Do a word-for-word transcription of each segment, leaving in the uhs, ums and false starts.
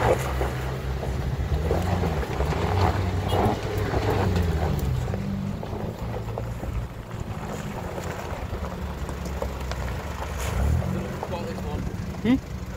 Hmm?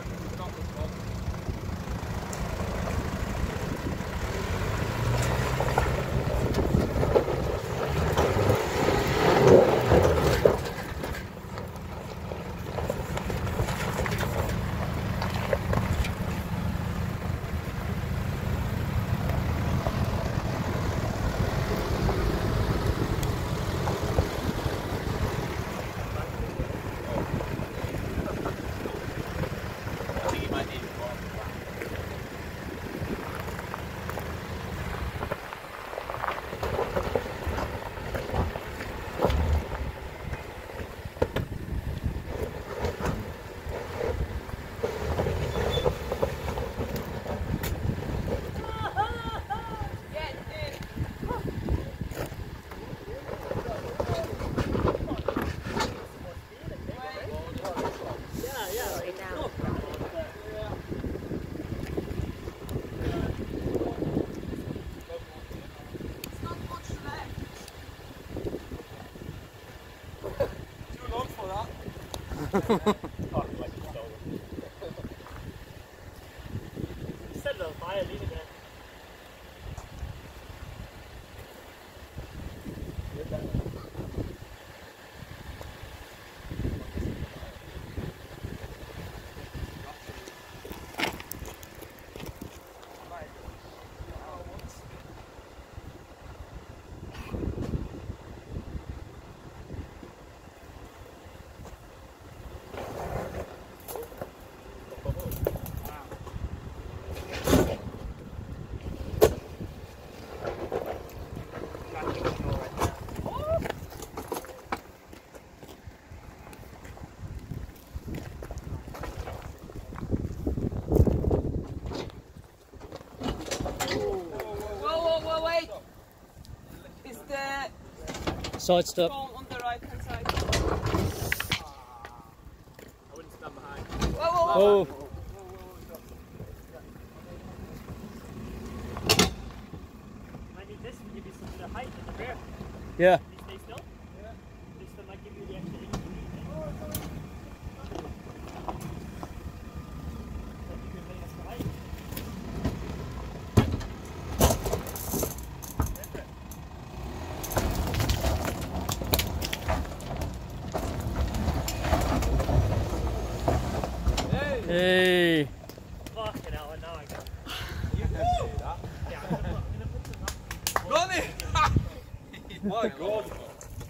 Oh, like it's stolen. Set it on fire, leave it there. Side step. On the right hand side. I wouldn't stand behind. Whoa, whoa, whoa. Oh. Might need this to give you some of the height in the rear. Yeah. Can you stay still? Yeah. This one might give you the extra inch. Hey. Fucking hell, now I got it. You can do that. Yeah, I'm gonna put, I'm gonna put some up. Got it! My God.